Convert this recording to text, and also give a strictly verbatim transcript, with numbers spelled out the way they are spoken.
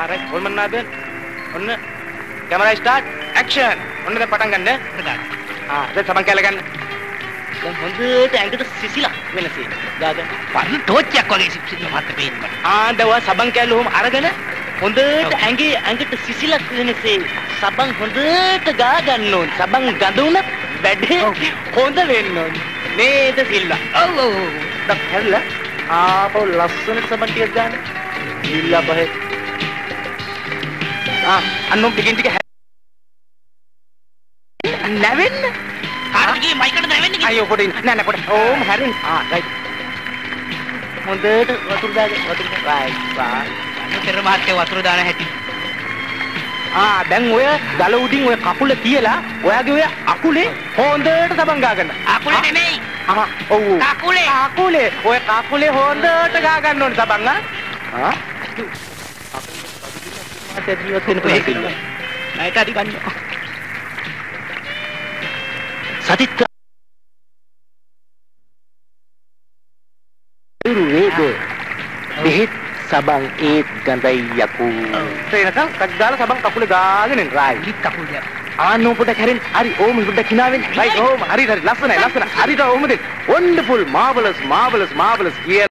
ආ රයිට් හොල්මන් නාදෙන් ඔන්න කැමරා ස්ටාර්ට් ඇක්ෂන් ඔන්න දැන් පටන් ගන්න ආ දැන් සබන් කැල ගන්න දැන් හොඳට ඇඟට සිසිලක් වෙනසේ දාගන්න පරණ ටෝච්චියක් වගේ සිසිල මත පේන්න ආ දවා සබන් කැල උහම අරගෙන හොඳට ඇඟේ ඇඟට සිසිලක් වෙනසේ සබන් හොඳට ගා ගන්න ඕන සබන් ගඳ උනත් වැඩේ හොඳ වෙන්න ඕන නේද සිල්වා ඔව් ඔව් දැන් හැරලා ආපහු ලස්සන සබන් ටිකක් ගන්න සිල්වා බහෙ ආ අන්නෝ ටිකින් ටික නැවෙන්න කාර්යයේ මයිකට නැවෙන්නේ අයියෝ පොඩි නෑ නෑ පොඩි ඕම් හැරින් ආ රයිට් හොඳට වතුර දාගෙන වතුර රයිට් වා අන්න පෙර මහත්තය වතුර දාන හැටි ආ දැන් ඔය ගල උඩින් ඔය කකුල තියලා ඔයාගේ ඔය අකුලේ හොඳට සබන් ගාගන්න අකුලේ නෙමෙයි ආ ඔව් කකුලේ කකුලේ ඔය කකුලේ හොඳට ගාගන්න ඕනේ සබන් ආ ආ මට ජීවත් වෙන්න පුළුවන් නයිට හරි ගන්න සතිත් වේග දෙහිත් සබන් ඒත් ගඳයි යකෝ තේනකම් කක් දාලා සබන් කකුලේ ගාගෙන එන්න රායි ඉත් කකුල් දෙක ආන්න පොඩක් හැරෙන්න හරි ඕම පොඩක් hinaවෙන්න රයිට් ඕම හරි හරි ලස්සනයි ලස්සනයි හරිද ඕම දෙන්න වන්ඩර්ෆුල් මාවලස් මාවලස් මාවලස්